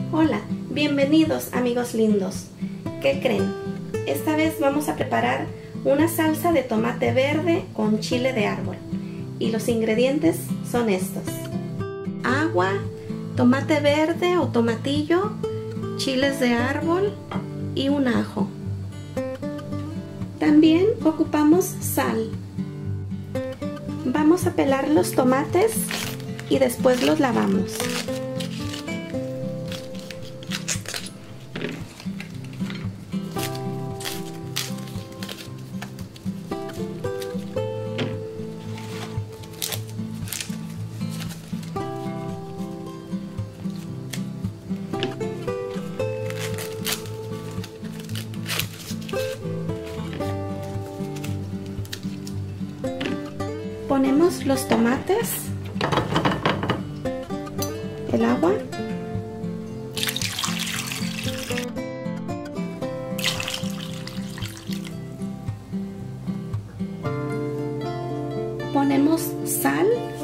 Hola, bienvenidos amigos lindos. ¿Qué creen? Esta vez vamos a preparar una salsa de tomate verde con chile de árbol. Y los ingredientes son estos: agua, tomate verde o tomatillo, chiles de árbol y un ajo. También ocupamos sal. Vamos a pelar los tomates y después los lavamos. Ponemos los tomates, el agua, ponemos sal.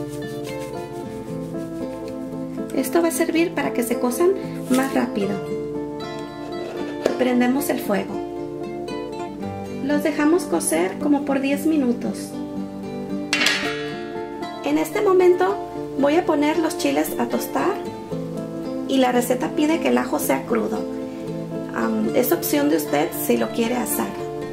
Esto va a servir para que se cosan más rápido. Prendemos el fuego. Los dejamos cocer como por 10 minutos. En este momento voy a poner los chiles a tostar y la receta pide que el ajo sea crudo. Es opción de usted si lo quiere asar.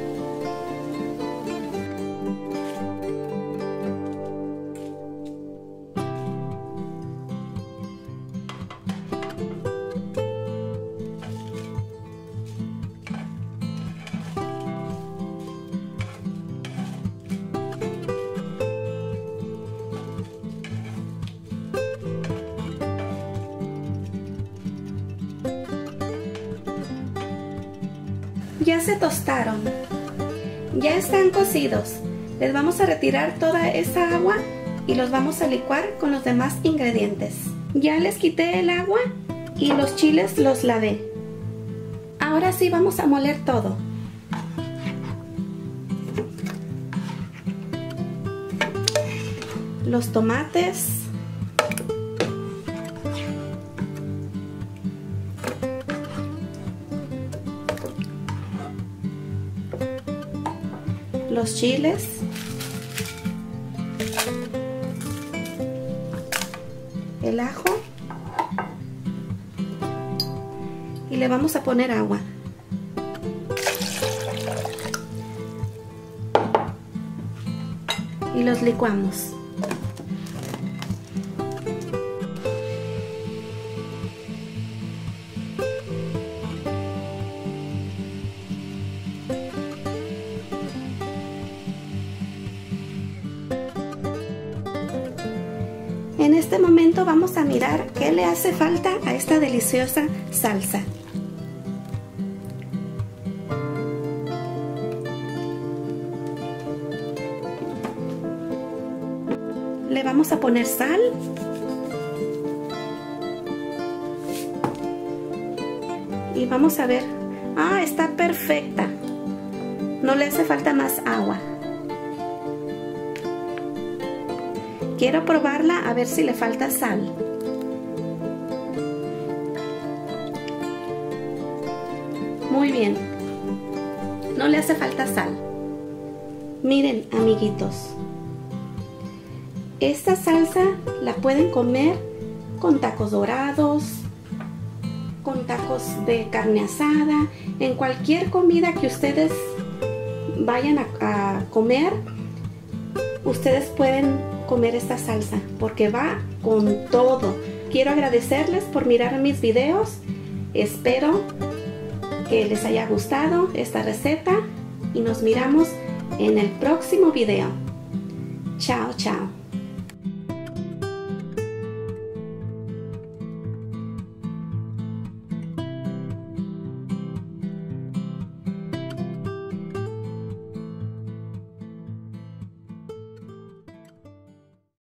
Ya se tostaron, ya están cocidos. Les vamos a retirar toda esa agua y los vamos a licuar con los demás ingredientes. Ya les quité el agua y los chiles los lavé. Ahora sí vamos a moler todo. Los tomates, los chiles, el ajo y le vamos a poner agua. Y los licuamos. En este momento vamos a mirar qué le hace falta a esta deliciosa salsa. Le vamos a poner sal. Y vamos a ver. Está perfecta. No le hace falta más agua. Quiero probarla a ver si le falta sal. Muy bien. No le hace falta sal. Miren, amiguitos. Esta salsa la pueden comer con tacos dorados, con tacos de carne asada, en cualquier comida que ustedes vayan a comer. Ustedes pueden comer esta salsa porque va con todo. Quiero agradecerles por mirar mis videos. Espero que les haya gustado esta receta y nos miramos en el próximo video. Chao, chao.